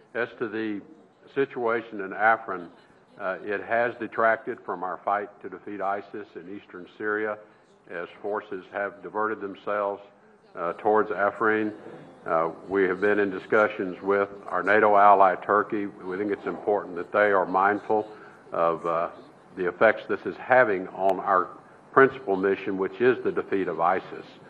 As to the situation in Afrin, it has detracted from our fight to defeat ISIS in eastern Syria as forces have diverted themselves towards Afrin. We have been in discussions with our NATO ally Turkey. We think it's important that they are mindful of the effects this is having on our principal mission, which is the defeat of ISIS.